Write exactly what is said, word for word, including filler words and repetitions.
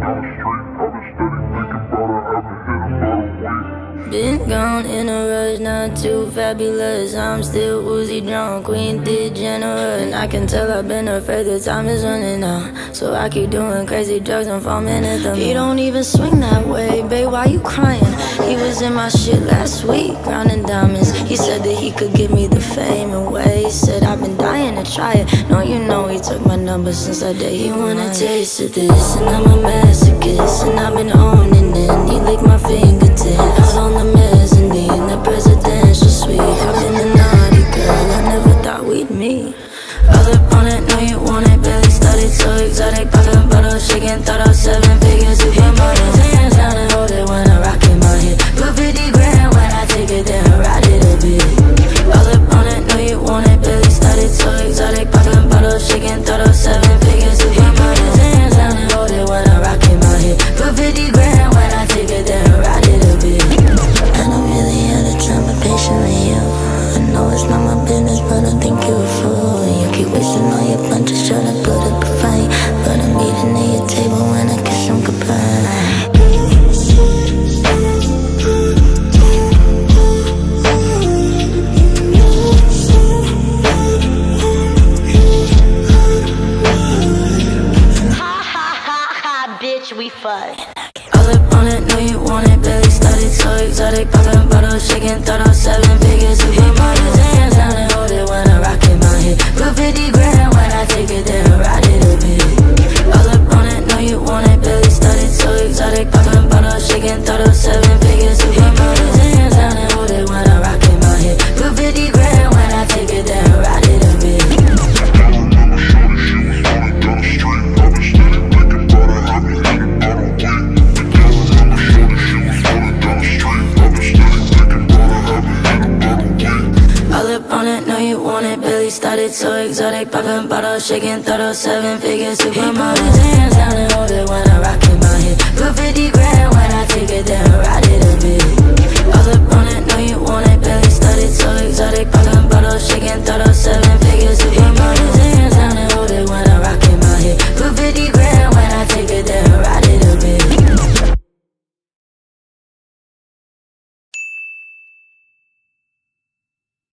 Been gone in a rush, not too fabulous. I'm still woozy drunk, queen degenerate. And I can tell I've been afraid that time is running out, so I keep doing crazy drugs and foaming at the He don't even swing that way, babe, why you crying? He was in my shit last week, grinding diamonds. He said that he could give me the fame away. He said I've been dying to try it. No, you know he took my number since that day. He wanna taste of this, and I'm a masochist, and I've been owning it. He licked my fingertips out on the Mezzanine, the presidential suite. I've been a naughty girl, I never thought we'd meet. All up on it, know you want it, belly started so exotic. Poppin' bottle, shaking, thought I was seven figures. Supermodel. He put his hands down and hold it when I rock in my hip. Put fifty grand when I take it, then ride it a bit. All up on it, know you want it, belly started so exotic. Poppin' bottle, shaking, thought I was seven figures. He put his hands down and hold it when I rock in my hip. Put fifty grand when I take it, then ride it a bit. I don't really have the time, but patiently you. I know it's not my business, but I think you're a fool. You keep wasting all your punches, trying to put up a fight, but I'm eating at your table when I kiss him goodbye. Bitch, we fuck. All up on it, know you want it, belly started so exotic. Poppin' bottle, shaking, thought I was seven figures. He put his hands down and hold it when I rock in my hip. Put fifty grand when I take it, then ride it a bit. All up on it, know you want it, belly started so exotic. Poppin' bottle, shaking, thought I was seven figures. He put his hands down and hold it when I rock in my hip. Put fifty grand when I take it, then ride it a bit. Started so exotic, poppin' bottle, shaking, thought I was seven figures. Supermodel. He put his hands down and